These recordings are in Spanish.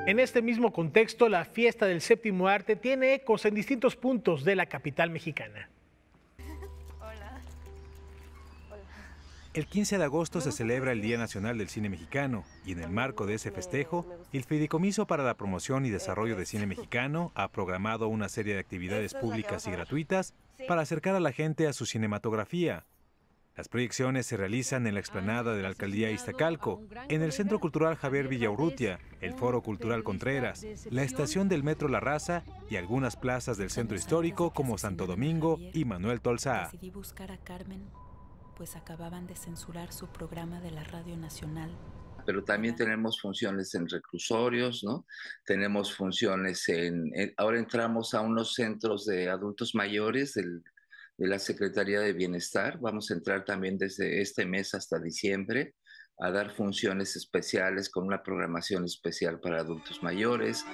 En este mismo contexto, la fiesta del séptimo arte tiene ecos en distintos puntos de la capital mexicana. El 15 de agosto se celebra el Día Nacional del Cine Mexicano y en el marco de ese festejo, el Fideicomiso para la Promoción y Desarrollo de Cine Mexicano ha programado una serie de actividades públicas y gratuitas para acercar a la gente a su cinematografía. Las proyecciones se realizan en la explanada de la Alcaldía Iztacalco, en el Centro Cultural Javier Villaurrutia, el Foro Cultural Contreras, la estación del Metro La Raza y algunas plazas del centro histórico como Santo Domingo y Manuel Tolsá. Decidí buscar a Carmen, pues acababan de censurar su programa de la Radio Nacional. Pero también tenemos funciones en reclusorios, ¿no? Tenemos funciones ahora entramos a unos centros de adultos mayores de la Secretaría de Bienestar. Vamos a entrar también desde este mes hasta diciembre a dar funciones especiales con una programación especial para adultos mayores.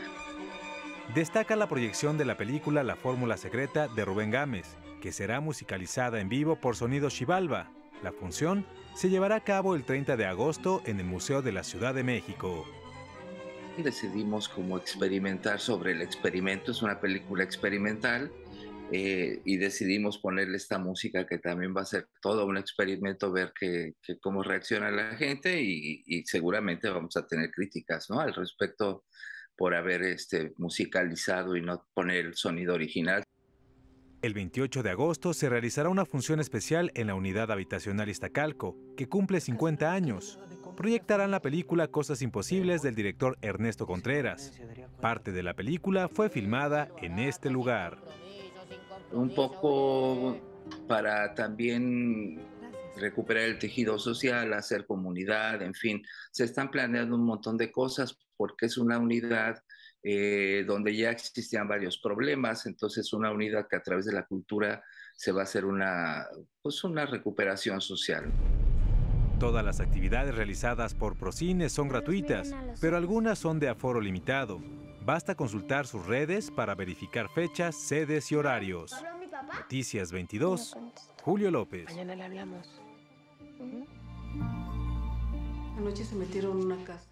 Destaca la proyección de la película La Fórmula Secreta de Rubén Gámez, que será musicalizada en vivo por Sonido Xibalba. La función se llevará a cabo el 30 de agosto en el Museo de la Ciudad de México. Decidimos como experimentar sobre el experimento, es una película experimental, y decidimos ponerle esta música que también va a ser todo un experimento, ver cómo reacciona la gente y seguramente vamos a tener críticas, ¿no?, al respecto por haber musicalizado y no poner el sonido original. El 28 de agosto se realizará una función especial en la Unidad Habitacional Iztacalco, que cumple 50 años. Proyectarán la película Cosas Imposibles del director Ernesto Contreras. Parte de la película fue filmada en este lugar. Un poco para también recuperar el tejido social, hacer comunidad, en fin, se están planeando un montón de cosas porque es una unidad donde ya existían varios problemas, entonces una unidad que a través de la cultura se va a hacer pues una recuperación social. Todas las actividades realizadas por Procine son gratuitas, pero algunas son de aforo limitado. Basta consultar sus redes para verificar fechas, sedes y horarios. Noticias 22, Julio López. Mañana le hablamos. Anoche se metieron en una casa.